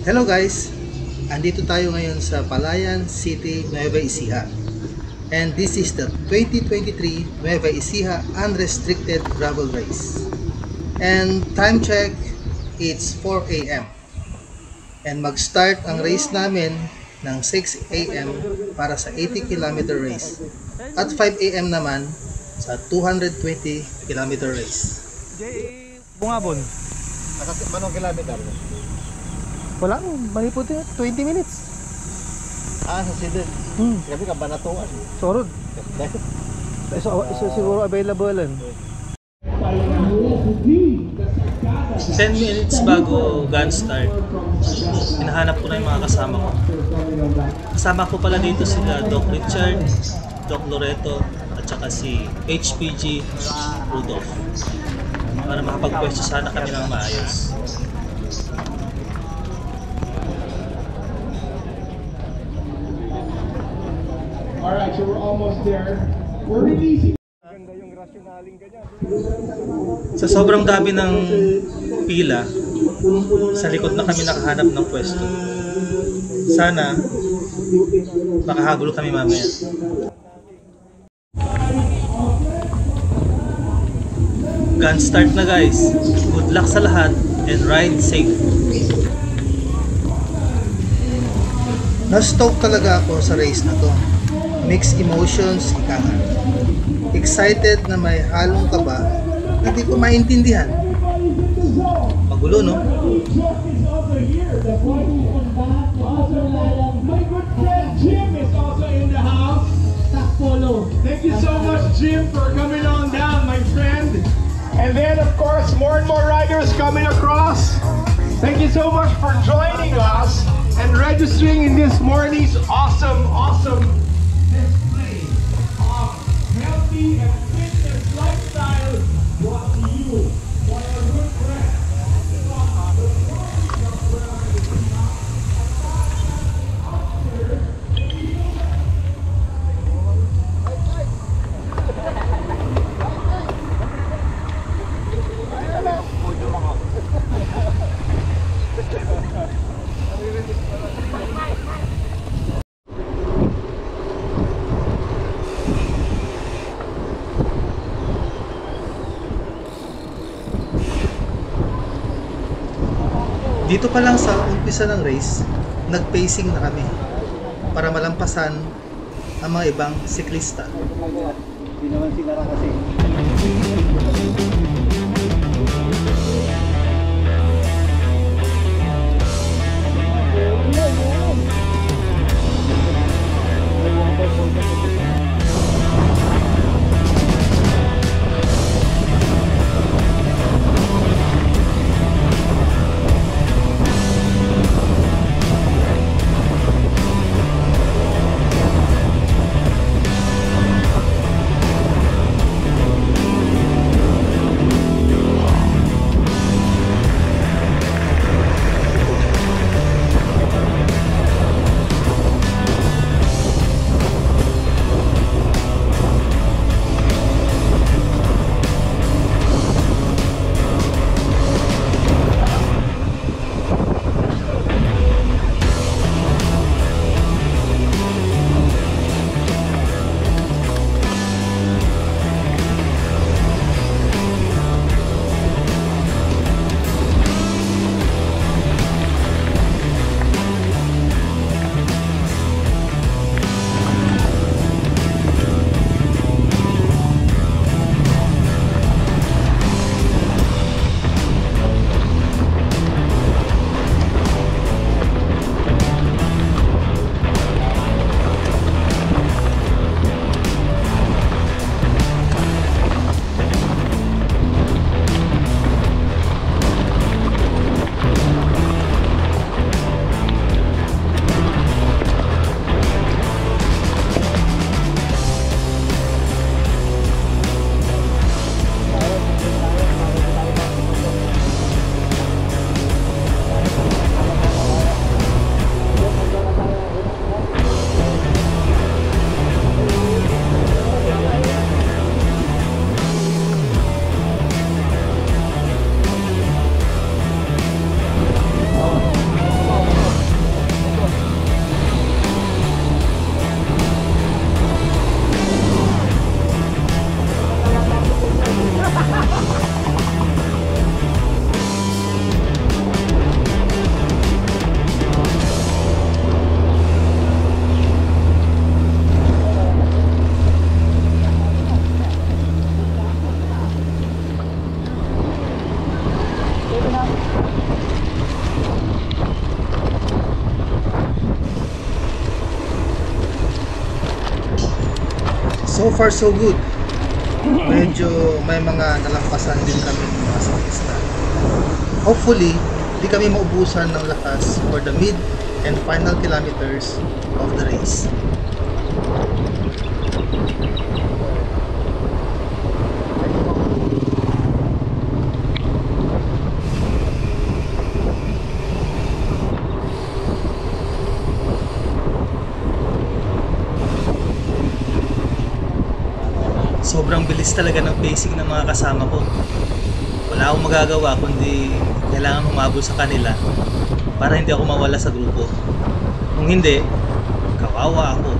Hello guys! Andito tayo ngayon sa Palayan City, Nueva Ecija. And this is the 2023 Nueva Ecija Unrestricted Gravel Race. And time check, it's 4 AM. And mag-start ang race namin ng 6 AM para sa 80 km race. At 5 AM naman sa 220 km race. Bungabon. Manong kilometer? Wala, malipot yun. 20 minutes. Sa Sidon. Grabe ka, banatuan. Sorod. Siguro available yan. 10 minutes bago gun start, hinahanap ko na yung mga kasama ko. Kasama ko pala dito sila Doc Richard, Doc Loreto, at saka si HPG Rudolph. Para makapag-pwesto sana kami ng maayos. Alright, so we're almost there. We're releasing. Sa sobrang dami ng pila, sa likod na kami nakahanap ng pwesto. Sana makahagulo kami mamaya. Gun start na guys. Good luck sa lahat and ride safe. Na-stoked talaga ako sa race na to. Mixed emotions, ika nga. Excited na may halong kaba na di ko maintindihan. Magulo, no? My good friend Jim is also in the house. Thank you so much, Jim, for coming on down, my friend. And then, of course, more and more riders coming across. Thank you so much for joining us and registering in this morning's awesome display of healthy and fitness lifestyle brought to you by our good friend. Dito pa lang sa umpisa ng race, nag-pacing na kami para malampasan ang mga ibang siklista. Hindi naman sinara kasi. So far so good. Medyo may mga nalampasan din kami mga sakista. Hopefully, di kami maubusan ng lakas for the mid and final kilometers of the race. Sobrang bilis talaga ng pacing ng mga kasama ko. Wala akong magagawa kundi kailangan humabol sa kanila para hindi ako mawala sa grupo. Kung hindi, kawawa ako.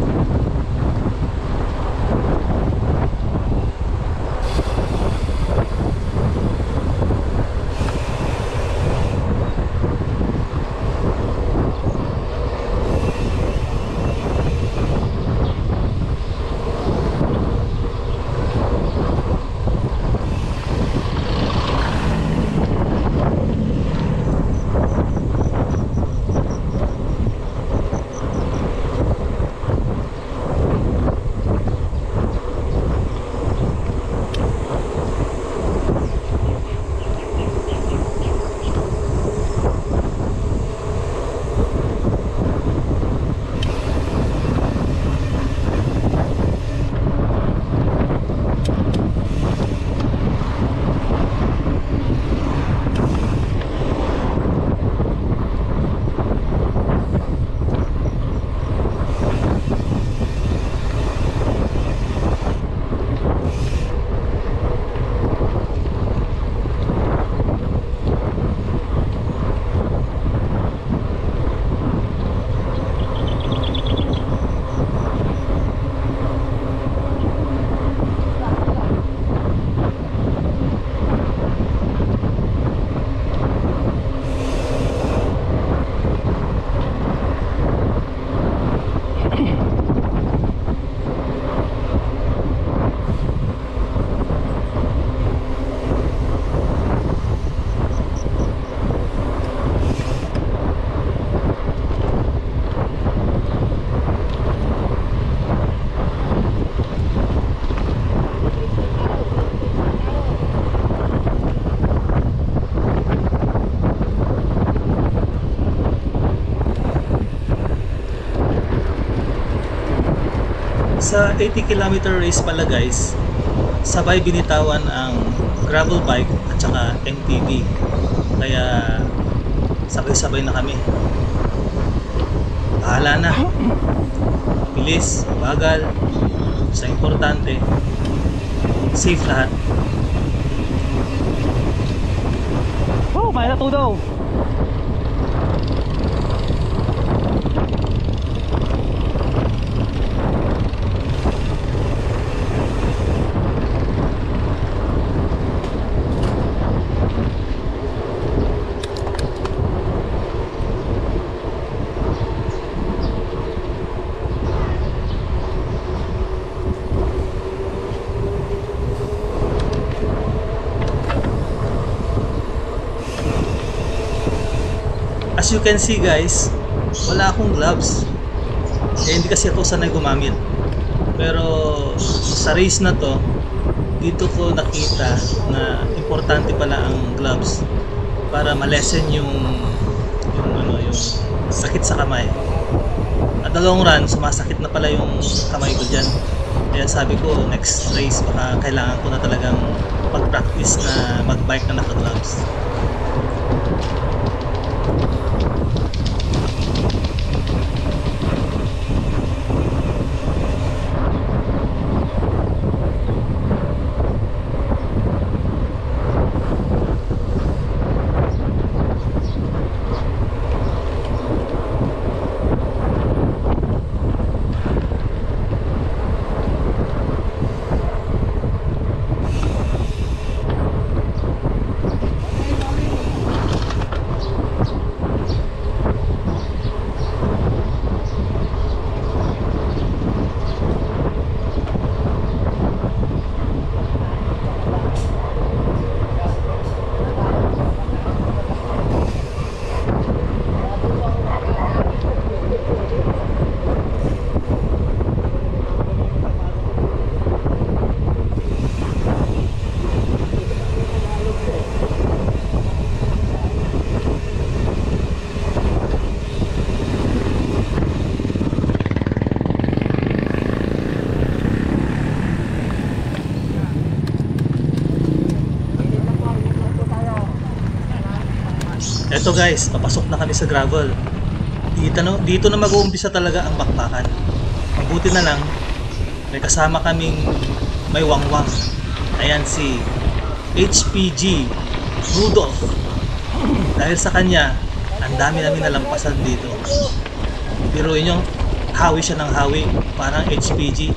Sa 80km race pala guys, sabay binitawan ang gravel bike at saka MTB. Kaya sabay-sabay na kami. Bahala na. Bilis, bagal, sa importante, safe lahat. Oh, may nato daw. As you can see guys, wala akong gloves. Hindi kasi ako sanay gumamit. Pero sa race na to, dito ko nakita na importante pala ang gloves para ma-lessen yung sakit sa kamay. At the long run, sumasakit na pala yung kamay ko dyan. Kaya sabi ko, next race baka kailangan ko na talagang mag-practice na mag-bike na naka-gloves. Eto guys, papasok na kami sa gravel. Dito na mag-uumpisa talaga ang bakbakan. Mabuti na lang, may kasama kaming may wangwang. Ayan si HPG Rudolph. Dahil sa kanya, ang dami namin nalampasan dito. Biruin nyo, hawi siya ng hawi, parang HPG.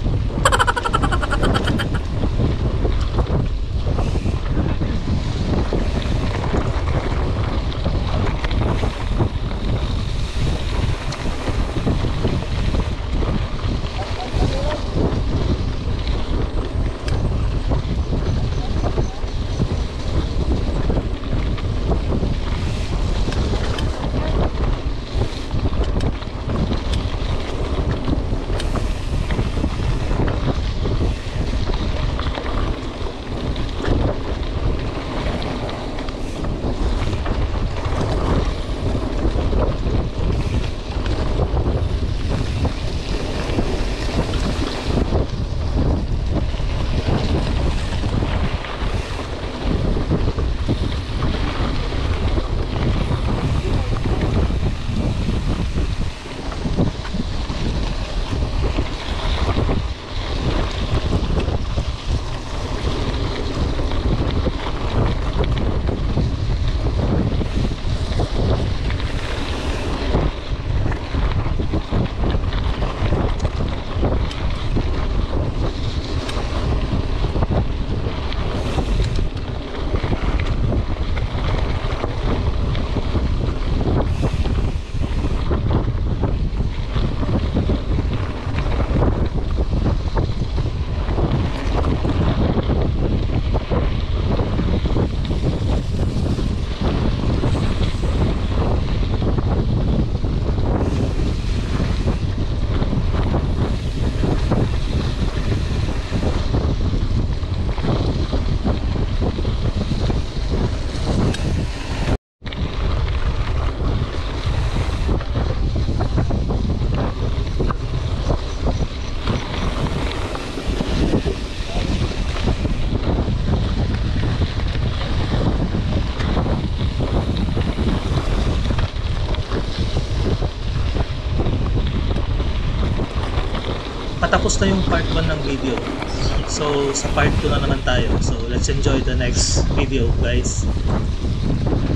Patapos na yung part 1 ng video. So sa part 2 na naman tayo. So let's enjoy the next video guys.